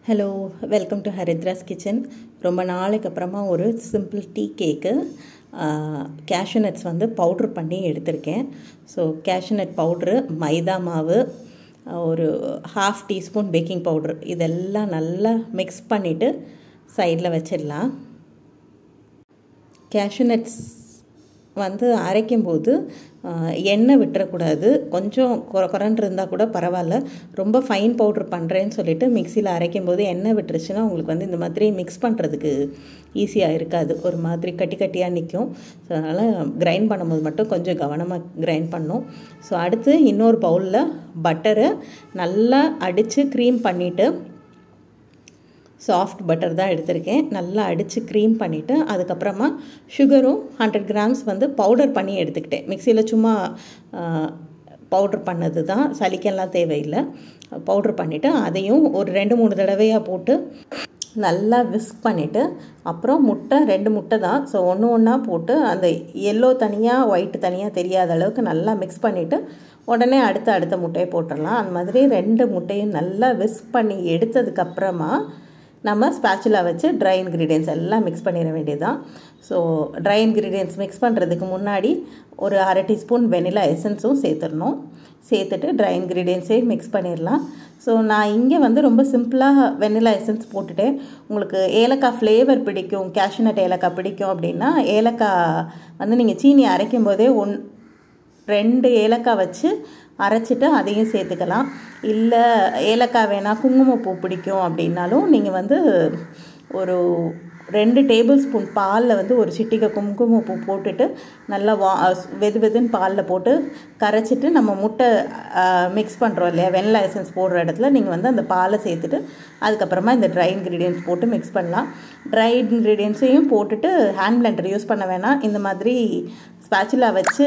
Hello, welcome to Haritra's kitchen. ரொம்ப நாளைக்கு அப்புறமா ஒரு simple tea cake cashew nuts வந்து பவுட்ரு பண்ணி எடுத்திருக்கேன். ஸோ கேஷ்யூ நட் பவுட்ரு, மைதா மாவு, ஒரு 1/2 டீஸ்பூன் பேக்கிங் பவுட்ரு, இதெல்லாம் நல்லா மிக்ஸ் பண்ணிவிட்டு சைடில் வச்சிடலாம். கேஷ்யூ நட்ஸ் வந்து அரைக்கும்போது எண்ணெய் விட்டுறக்கூடாது. கொஞ்சம் குறன்னு இருந்தால் கூட பரவாயில்ல. ரொம்ப ஃபைன் பவுட்ரு பண்ணுறேன்னு சொல்லிவிட்டு மிக்சியில் அரைக்கும்போது எண்ணெய் விட்டுருச்சுன்னா உங்களுக்கு வந்து இந்த மாதிரி மிக்ஸ் பண்ணுறதுக்கு ஈஸியாக இருக்காது. ஒரு மாதிரி கட்டி கட்டியாக நிற்கும். ஸோ அதனால் கிரைண்ட் பண்ணும்போது மட்டும் கொஞ்சம் கவனமாக கிரைண்ட் பண்ணணும். ஸோ அடுத்து இன்னொரு பவுலில் பட்டரை நல்லா அடித்து க்ரீம் பண்ணிவிட்டு, சாஃப்ட் பட்டர் தான் எடுத்திருக்கேன், நல்லா அடித்து க்ரீம் பண்ணிவிட்டு அதுக்கப்புறமா சுகரும் 100 கிராம்ஸ் வந்து பவுடர் பண்ணி எடுத்துக்கிட்டேன். மிக்சியில் சும்மா பவுட்ரு பண்ணது தான், சலிக்கெல்லாம் தேவையில்லை. பவுட்ரு பண்ணிவிட்டு அதையும் ஒரு 2-3 தடவையாக போட்டு நல்லா விஸ்க் பண்ணிவிட்டு, அப்புறம் முட்டை 2 முட்டை தான். ஸோ ஒன்று ஒன்றா போட்டு அந்த எல்லோ தனியாக ஒயிட் தனியாக தெரியாத அளவுக்கு நல்லா மிக்ஸ் பண்ணிவிட்டு உடனே அடுத்த முட்டையை போட்டுடலாம். அந்த மாதிரி 2 முட்டையும் நல்லா விஸ்க் பண்ணி எடுத்ததுக்கப்புறமா நம்ம ஸ்பேச்சுலா வச்சு ட்ரை இன்க்ரீடியன்ஸ் எல்லாம் மிக்ஸ் பண்ணிட வேண்டியதுதான். ஸோ ட்ரை இன்க்ரீடியன்ஸ் மிக்ஸ் பண்ணுறதுக்கு முன்னாடி ஒரு 1/2 டீஸ்பூன் வெனிலா எசன்ஸும் சேர்த்துடணும். சேர்த்துட்டு ட்ரை இன்க்ரீடியன்ஸையும் மிக்ஸ் பண்ணிடலாம். ஸோ நான் இங்கே வந்து ரொம்ப சிம்பிளாக வெனிலா எசன்ஸ் போட்டுட்டேன். உங்களுக்கு ஏலக்காய் ஃப்ளேவர் பிடிக்கும், கேஷ்யூ நட் ஏலக்காய் பிடிக்கும் அப்படின்னா ஏலக்காய் வந்து நீங்கள் சீனி அரைக்கும் போதே 2 ஏலக்காய் வச்சு அரைச்சிட்டு அதையும் சேர்த்துக்கலாம். இல்லை ஏலக்காய் வேணால் குங்குமப்பூ பிடிக்கும் அப்படின்னாலும் நீங்கள் வந்து ஒரு 2 டேபிள் ஸ்பூன் பாலில் வந்து ஒரு சிட்டிகை குங்குமப்பூ போட்டுட்டு நல்லா வெதுன்னு பாலில் போட்டு கரைச்சிட்டு நம்ம முட்டை மிக்ஸ் பண்ணுறோம் இல்லையா, வெனிலா எசன்ஸ் போடுற இடத்துல நீங்கள் வந்து அந்த பாலை சேர்த்துட்டு அதுக்கப்புறமா இந்த ட்ரை இன்க்ரீடியன்ஸ் போட்டு மிக்ஸ் பண்ணலாம். ட்ரை இன்க்ரீடியன்ஸையும் போட்டுட்டு ஹேண்ட் பிளெண்டர் யூஸ் பண்ண வேணாம். இந்த மாதிரி ஸ்பேச்சுலா வச்சு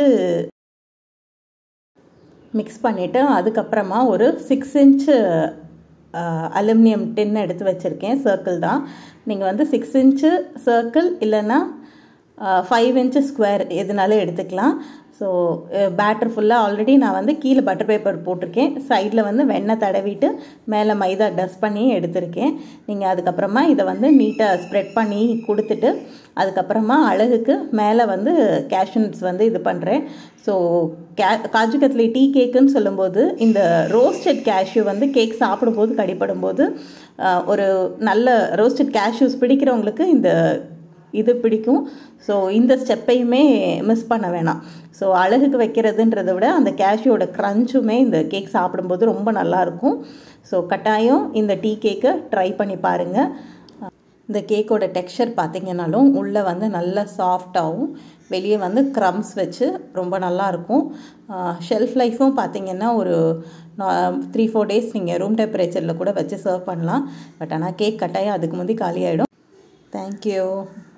மிக்ஸ் பண்ணிவிட்டு அதுக்கப்புறமா ஒரு 6 இன்ச்சு அலுமினியம் டின் எடுத்து வச்சுருக்கேன். சர்க்கிள் தான். நீங்கள் வந்து 6 இன்ச்சு சர்க்கிள் இல்லைன்னா 5 இன்ச்சு ஸ்கொயர் எதுனாலும் எடுத்துக்கலாம். ஸோ பேட்டர் ஃபுல்லாக ஆல்ரெடி நான் வந்து கீழே பட்டர் பேப்பர் போட்டிருக்கேன், சைடில் வந்து வெண்ணெய் தடவிட்டு மேலே மைதா டஸ்ட் பண்ணி எடுத்திருக்கேன். நீங்கள் அதுக்கப்புறமா இதை வந்து நீட்டாக ஸ்ப்ரெட் பண்ணி கொடுத்துட்டு அதுக்கப்புறமா அழகுக்கு மேலே வந்து கேஷ்யூ நட்ஸ் வந்து இது பண்ணுறேன். ஸோ காஜு கத்லி டீ கேக்குன்னு சொல்லும்போது இந்த ரோஸ்டட் கேஷ்யூ வந்து கேக் சாப்பிடும்போது கடிப்படும்போது ஒரு நல்ல ரோஸ்டட் கேஷ்யூஸ் பிடிக்கிறவங்களுக்கு இந்த இது பிடிக்கும். ஸோ இந்த ஸ்டெப்பையுமே மிஸ் பண்ண வேணாம். ஸோ அழகுக்கு வைக்கிறதுன்றதை விட அந்த கேஷ்யூவோட க்ரன்ச்சுமே இந்த கேக் சாப்பிடும்போது ரொம்ப நல்லாயிருக்கும். ஸோ கட்டாயம் இந்த டீ கேக்கை ட்ரை பண்ணி பாருங்கள். இந்த கேக்கோட டெக்ஸ்சர் பார்த்திங்கனாலும் உள்ளே வந்து நல்லா சாஃப்டாகவும் வெளியே வந்து க்ரம்ஸ் வச்சு ரொம்ப நல்லாயிருக்கும். ஷெல்ஃப் லைஃப்பும் பார்த்திங்கன்னா ஒரு 3-4 டேஸ் நீங்கள் ரூம் டெம்பரேச்சரில் கூட வச்சு சர்வ் பண்ணலாம். பட் ஆனால் கேக் கட்டாயம் அதுக்கு முந்தி காலியாகிடும். தேங்க்யூ.